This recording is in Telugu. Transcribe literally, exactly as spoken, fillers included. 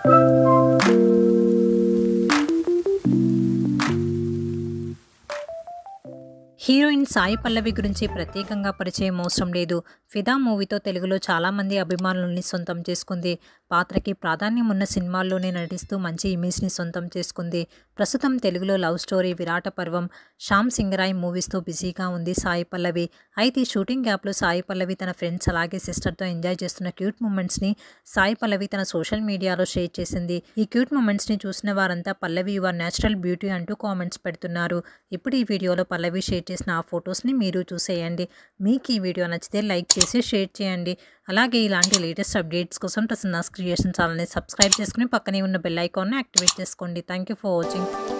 హీరోయిన్ సాయి పల్లవి గురించి ప్రత్యేకంగా పరిచయం అవసరం లేదు. ఫిదా మూవీతో తెలుగులో చాలామంది అభిమానుల్ని సొంతం చేసుకుంది. పాత్రకి ప్రాధాన్యం ఉన్న సినిమాల్లోనే నటిస్తూ మంచి ఇమేజ్ని సొంతం చేసుకుంది. ప్రస్తుతం తెలుగులో లవ్ స్టోరీ, విరాట పర్వం, శ్యామ్ సింగరాయ్ మూవీస్తో బిజీగా ఉంది సాయి పల్లవి. అయితే ఈ షూటింగ్ గ్యాప్లో సాయి పల్లవి తన ఫ్రెండ్స్ అలాగే సిస్టర్తో ఎంజాయ్ చేస్తున్న క్యూట్ మూమెంట్స్ని సాయి పల్లవి తన సోషల్ మీడియాలో షేర్ చేసింది. ఈ క్యూట్ మూమెంట్స్ని చూసిన వారంతా పల్లవి యువర్ న్యాచురల్ బ్యూటీ అంటూ కామెంట్స్ పెడుతున్నారు. ఇప్పుడు ఈ వీడియోలో పల్లవి షేర్ చేసిన ఆ ఫొటోస్ని మీరు చూసేయండి. మీకు ఈ వీడియో నచ్చితే లైక్ చేసి షేర్ చేయండి. అలాగే ఇలాంటి లేటెస్ట్ అప్డేట్స్ కోసం ప్రసన్నాస్ క్రియేషన్ ఛానల్ని సబ్స్క్రైబ్ చేసుకుని పక్కనే ఉన్న బెల్ ఐకాన్ని యాక్టివేట్ చేసుకోండి. Thank you for watching.